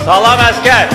Salam əskər!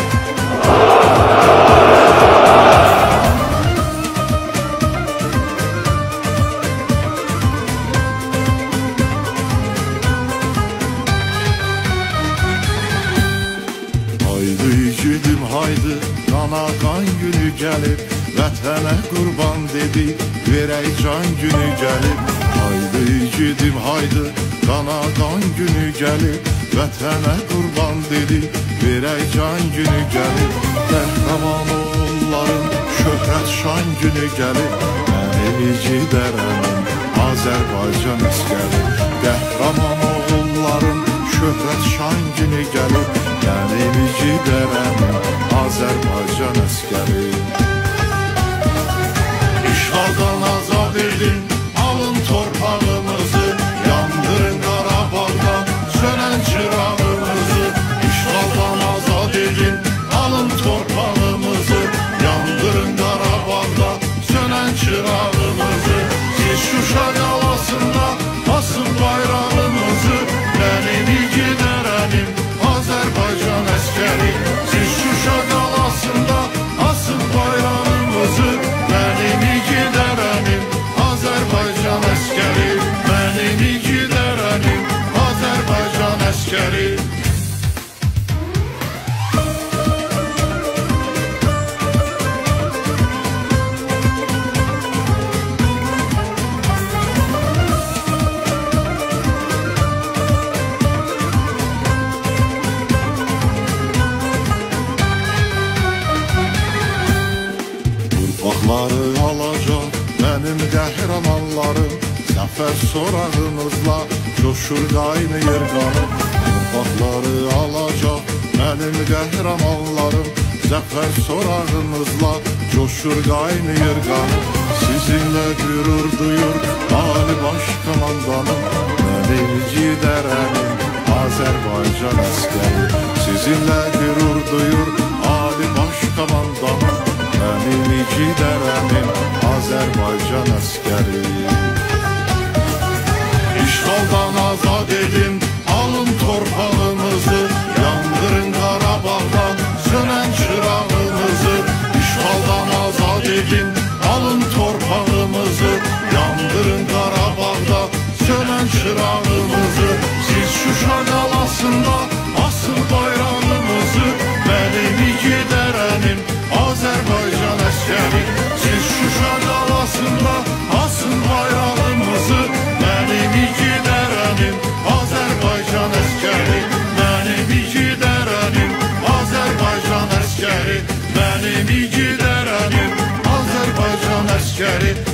Haydi yiğidim haydi, qana qan günü gəlib, vətənə qurban dedi, verək can günü gəlib. Haydi yiğidim haydi, qana qan günü gəlib, vətənə qurban dedi, verək can günü gəlib. Qəhrəman oğulların şöhrət şan günü gəlib, mənim igidərənim Azərbaycan əskəri. Qəhrəman oğulların şöhrət şan günü gəlib, mənim igidərənim Azərbaycan əskəri. İşğaldan azad edin, alın torpağımızı, yandırın Qarabağda sönən çırağımızı. İşğaldan azad edin, alın torpağımızı, yandırın Qarabağda sönən çırağımızı. Siz Şuşa qalasında asın bayrağımızı, mənim igidərənim Azərbaycan əskəri. Siz Şuşa qalasında asın bayrağımızı, mənim igidərənim Azərbaycan əskəri. Mənim igidərənim Azərbaycan əskəri. Torpaqları alacaq mənim qəhrəmanlarım, zəfər sorağınızla coşur qaynayır qanım. Torpaqları alacaq mənim qəhrəmanlarım, zəfər sorağınızla coşur qaynayır qanım. Sizinlə qürur duyur Ali Baş Komandanım, mənim igidərənim Azərbaycan əskəri. Sizinlə qürur duyur Ali Baş Komandanım, mənim igidərənim Azərbaycan əskəri. İşğaldan azad edin, alın torpağımızı, yandırın Qarabağda sönən çırağımızı. İşğaldan azad edin, alın torpağımızı, yandırın Qarabağda sönən çırağımızı. Siz Şuşa qalasında asın bayrağımızı, mənim igidərənim Azərbaycan əskəri. Siz Şuşa qalasında asın bayrağımızı, mənim igidərənim Azərbaycan əskəri. Mənim igidərənim Azərbaycan əskəri. Mənim igidərənim Azərbaycan əskəri.